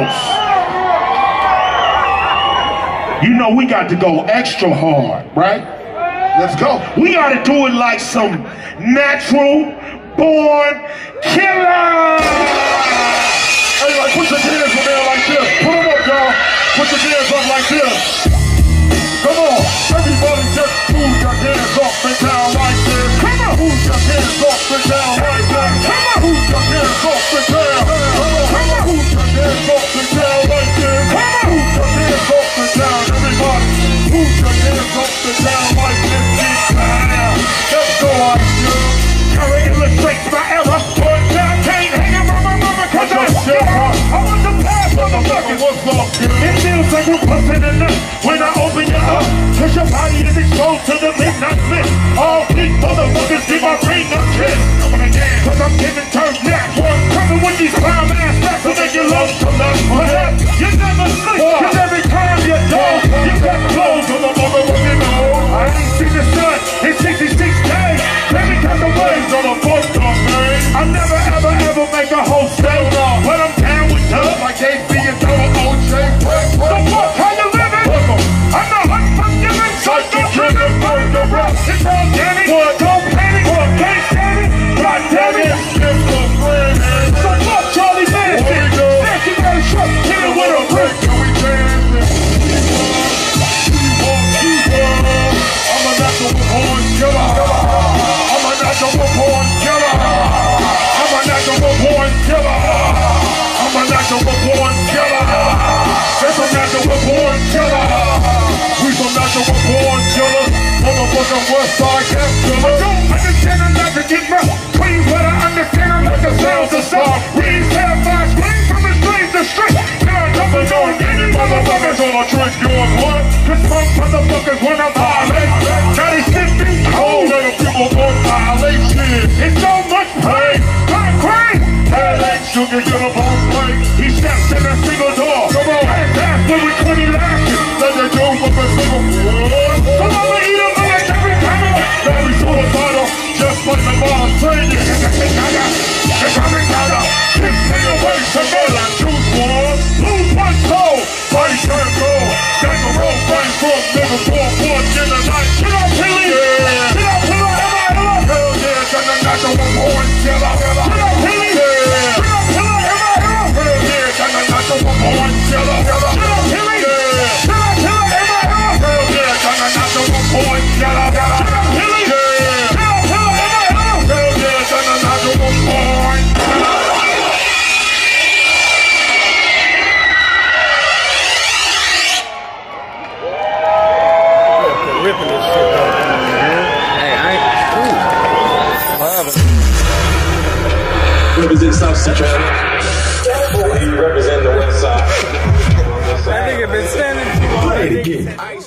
house. You know we got to go extra hard, right? Let's go. We got to do it like some natural born killer. Hey, like put your hands in there like this. Put them up, y'all. Put your hands up like this. Come on, everybody just move your hands up and down like this. Come on, move your hands up and down like that. Come on, move your hands up and down. Come on, move your hands up and down like this. Come on, move your hands up and down, everybody. Move your hands up and down like this. Let's go like this. Gotta illustrate my era, but I can't hang around my mama cause I want the past motherfuckers. What's up, dude? It feels like we're busting enough when I open you up. Cause your body is exposed to the midnight mist. All these motherfuckers give my ring a kiss. Cause I'm giving turn neck. Coming with these clown ass racks to make you love to love. You never sleep, cause every time you go, you got clothes on the motherfucking nose. I ain't seen the sun in 66 days. Every time the waves on a boat come, man. I never ever make a whole stay. But I'm down with Dub like KB and Double OJ. So fuck how you living? I'm the unforgiving, psycho-driven, burger rap. It's organic, don't panic, can't stand it. God damn it, it's the friend. So fuck Charlie Manson. Next you got a truck, hit it with a brick. We dancing. I'm a natural born killer. I'm a natural born killer. I'm a natural born killer. I'm a natural born killer. It's a natural born killer. We some natural born killers. Motherfucking West Side Camp killer. I don't understand I'm not to get my queens, but I understand I'm like the sounds of song. Reeds, terrified, screams from the streets to street. Now I'm jumping on any motherfuckers on a trick. Yours what? Cause punk motherfuckers wanna violate. Now they sniffing cold and the people won't violate shit. It's so much pain, I'm crazy. LA sugar, get up on plate. He steps in a single door. Come on, that's when we 20 lashes. Let the dope up a single. Come on, we eat them like every time. Now we suicidal, just like the boss training. It's coming down. Keep singing away to murder. Choose one, lose one soul. Body turn gold. Got the road fight for a nigga. 4 in the night. Get up, Hilly. Get up, Hilly. Hell yeah, got the natural born killer. Get up, Hilly. Born killer, get up, Hilly, get up, Hilly, hell yeah, got a natural born killer, get up, Hilly, get up, Hilly, hell yeah, got a natural born killer. Ripping this shit up, man. Hey, I ain't. Represent South Central. You represent the West Side. That nigga been standing too long.